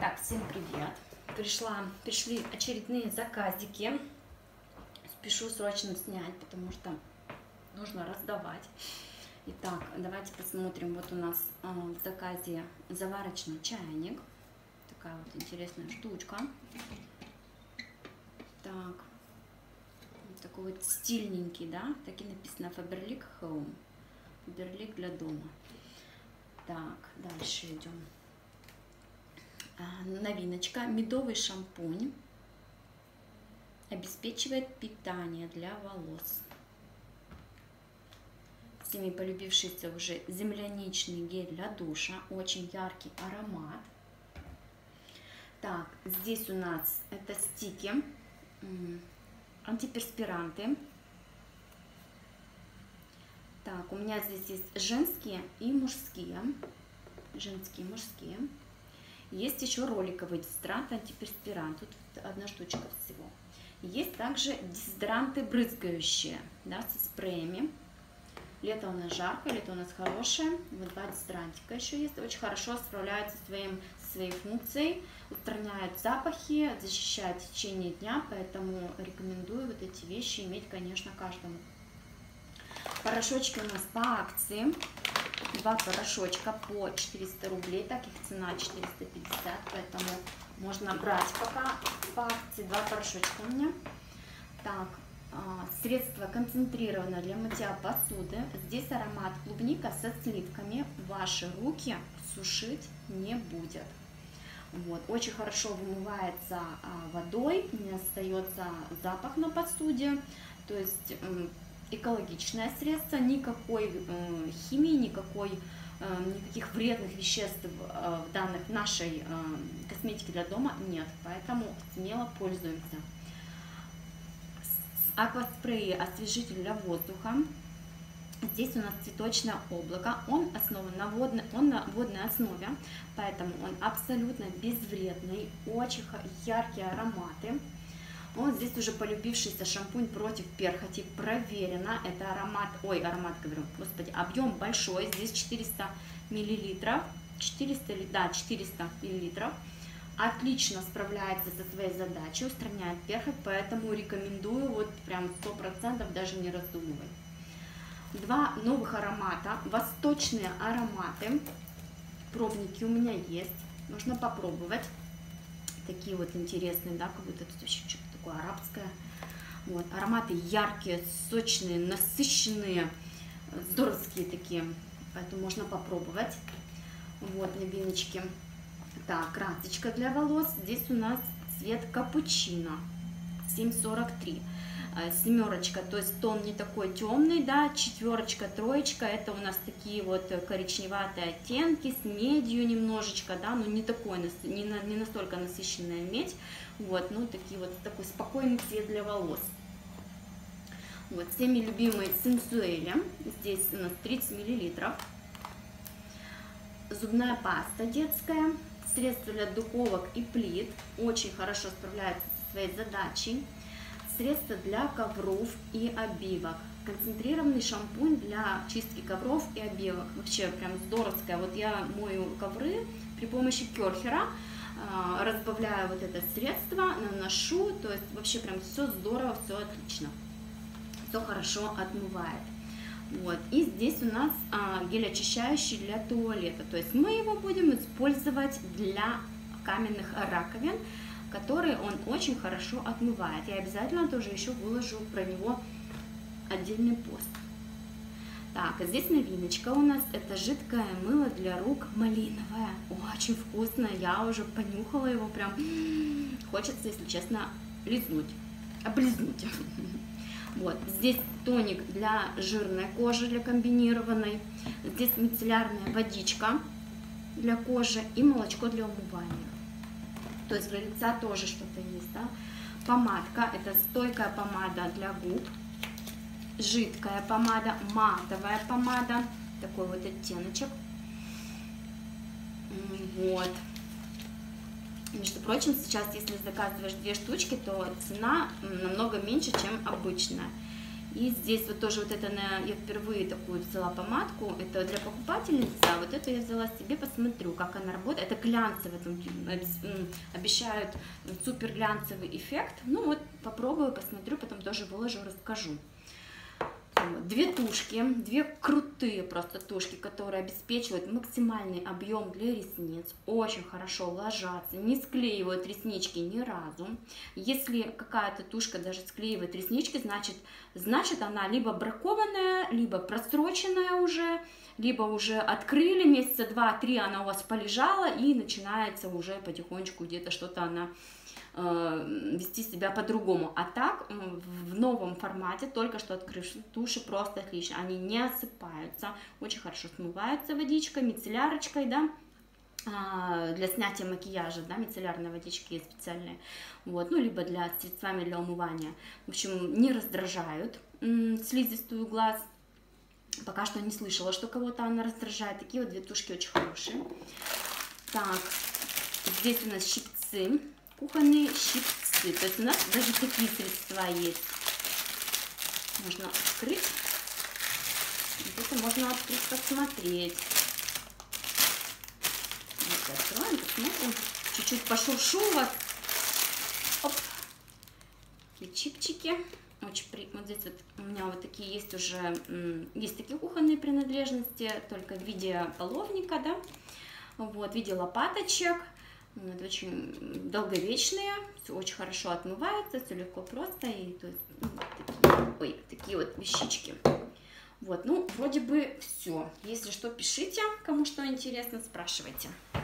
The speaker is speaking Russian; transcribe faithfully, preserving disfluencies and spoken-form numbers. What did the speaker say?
Так, всем привет! Пришла, пришли очередные заказики. Спешу срочно снять, потому что нужно раздавать. Итак, давайте посмотрим. Вот у нас э, в заказе заварочный чайник. Такая вот интересная штучка. Так, вот такой вот стильненький, да? Так и написано Faberlic Home. Faberlic для дома. Так, дальше идем. Новиночка. Медовый шампунь. Обеспечивает питание для волос. Всеми полюбившийся уже земляничный гель для душа. Очень яркий аромат. Так, здесь у нас это стики. Антиперспиранты. Так, у меня здесь есть женские и мужские. Женские и мужские. Есть еще роликовый дезодорант, антиперспирант. Тут одна штучка всего. Есть также дезодоранты брызгающие, да, со спреями. Лето у нас жарко, лето у нас хорошее. Вот два дезодорантика еще есть. Очень хорошо справляются со своим, своей функцией. Устраняют запахи, защищают в течение дня. Поэтому рекомендую вот эти вещи иметь, конечно, каждому. Порошочки у нас по акции. Два порошочка по четыреста рублей, так их цена четыреста пятьдесят, поэтому можно брать пока по акции. Два порошочка у меня. Так, средство концентрированное для мытья посуды. Здесь аромат клубника со сливками. Ваши руки сушить не будет. Вот, очень хорошо вымывается водой, не остается запах на посуде. То есть экологичное средство, никакой э, химии, никакой, э, никаких вредных веществ э, в данных нашей э, косметике для дома нет, поэтому смело пользуемся. Акваспрей освежитель для воздуха. Здесь у нас цветочное облако, он основан на водной, он на водной основе, поэтому он абсолютно безвредный, очень яркие ароматы. Вот здесь уже полюбившийся шампунь против перхоти, проверено. Это аромат, ой, аромат, говорю, господи, объем большой, здесь четыреста миллилитров, четыреста, да, четыреста миллилитров. Отлично справляется со своей задачей, устраняет перхоть, поэтому рекомендую, вот прям сто процентов, даже не раздумывай. Два новых аромата, восточные ароматы, пробники у меня есть, можно попробовать. Такие вот интересные, да, как будто тут вообще что-то такое арабское. Вот, ароматы яркие, сочные, насыщенные, здоровские такие, поэтому можно попробовать. Вот, новиночки. Так, красочка для волос. Здесь у нас цвет капучино, семь сорок три. Семерочка, то есть тон не такой темный, да, четверочка, троечка, это у нас такие вот коричневатые оттенки с медью немножечко, да, но не такой, не, на, не настолько насыщенная медь, вот, ну такие вот, такой спокойный цвет для волос. Вот, всеми любимые Сенсуэли, здесь у нас тридцать миллилитров. Зубная паста детская, средство для духовок и плит, очень хорошо справляется со своей задачей. Средство для ковров и обивок. Концентрированный шампунь для чистки ковров и обивок. Вообще прям здоровская. Вот я мою ковры при помощи керхера, э, разбавляю вот это средство, наношу. То есть вообще прям все здорово, все отлично. Все хорошо отмывает. Вот. И здесь у нас э, гель очищающий для туалета. То есть мы его будем использовать для каменных раковин, который он очень хорошо отмывает. Я обязательно тоже еще выложу про него отдельный пост. Так, а здесь новиночка у нас, это жидкое мыло для рук малиновое. Очень вкусное, я уже понюхала его, прям хочется, если честно, лизнуть, облизнуть. Вот, здесь тоник для жирной кожи, для комбинированной. Здесь мицеллярная водичка для кожи и молочко для умывания. То есть для лица тоже что-то есть, да. Помадка, это стойкая помада для губ, жидкая помада, матовая помада, такой вот оттеночек. Вот. Между прочим, сейчас, если заказываешь две штучки, то цена намного меньше, чем обычная. И здесь вот тоже вот это, на, я впервые такую взяла помадку, это для покупательницы, а вот эту я взяла себе, посмотрю, как она работает. Это глянцевый, обещают супер глянцевый эффект. Ну вот, попробую, посмотрю, потом тоже выложу, расскажу. Две тушки, две крутые просто тушки, которые обеспечивают максимальный объем для ресниц, очень хорошо ложатся, не склеивают реснички ни разу. Если какая-то тушка даже склеивает реснички, значит, значит она либо бракованная, либо просроченная уже, либо уже открыли, месяца два-три она у вас полежала и начинается уже потихонечку где-то что-то она вести себя по-другому. А так, в новом формате, только что открывшие туши просто отлично. Они не осыпаются, очень хорошо смываются водичкой, мицеллярочкой, да, для снятия макияжа, да, мицеллярные водички специальные, вот, ну, либо для средствами для умывания. В общем, не раздражают слизистую глаз. Пока что не слышала, что кого-то она раздражает. Такие вот две тушки очень хорошие. Так, здесь у нас щипцы. Кухонные щипцы, то есть у нас даже такие средства есть. Можно открыть, вот это можно открыть, посмотреть. Вот, откроем, посмотрим, чуть-чуть пошуршу вас. Оп, такие чипчики. Очень при... Вот здесь вот у меня вот такие есть уже, есть такие кухонные принадлежности, только в виде половника, да, вот, в виде лопаточек. Вот, очень долговечные, все очень хорошо отмывается, все легко, просто, и то есть, ну, такие, ой, такие вот вещички. Вот, ну, вроде бы все. Если что, пишите, кому что интересно, спрашивайте.